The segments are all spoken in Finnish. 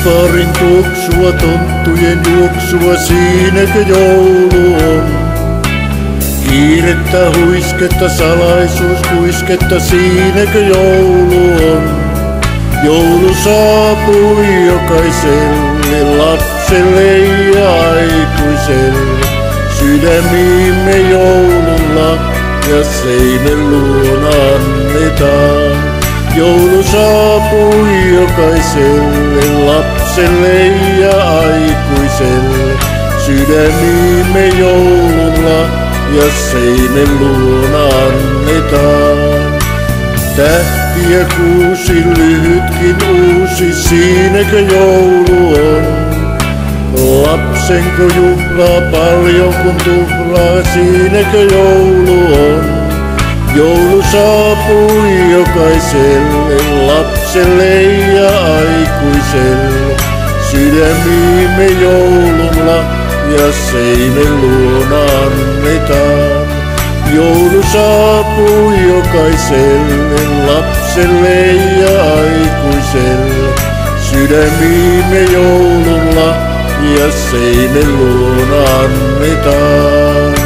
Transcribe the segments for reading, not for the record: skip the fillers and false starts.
Piparin tuoksua, tonttujen juoksua, siinäkö joulu on? Kiirettä, huisketta, salaisuus, kuisketta, siinäkö joulu on? Joulu saapui jokaiselle lapselle ja aikuiselle. Sydämiimme joululla ja seinän luona annetaan. Joulu saapui jokaiselle lapselle ja aikuiselle. Sydämiimme joululla ja seinän luona annetaan. Tähtiä kuusi, lyhytkin uusi, siinäkö joulu on? Lapsenko juhlaa paljon kun tuhlaa, siinäkö joulu on? Joulu saapui jokaiselle lapselle ja aikuiselle. Sydämiimme joululla ja seinän luona annetaan. Joulu saapui jokaiselle lapselle ja aikuiselle. Sydämiimme joululla ja seinän luona annetaan.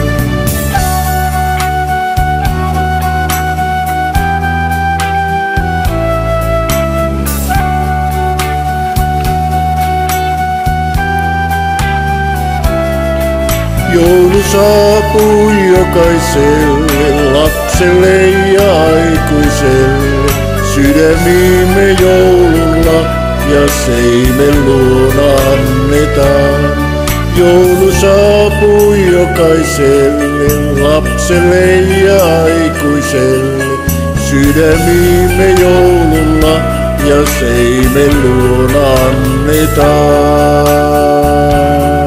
Joulu saapui jokaiselle lapselle ja aikuiselle. Sydämiimme joululla ja seinän luona annetaan. Joulu saapui jokaiselle lapselle ja aikuiselle. Sydämiimme joululla ja seinän luona annetaan.